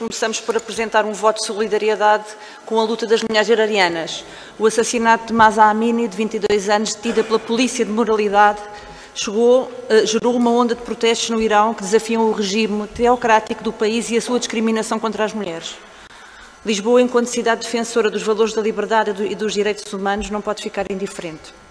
Começamos por apresentar um voto de solidariedade com a luta das mulheres iranianas. O assassinato de Mahsa Amini, de 22 anos, detida pela polícia de moralidade, gerou uma onda de protestos no Irão que desafiam o regime teocrático do país e a sua discriminação contra as mulheres. Lisboa, enquanto cidade defensora dos valores da liberdade e dos direitos humanos, não pode ficar indiferente.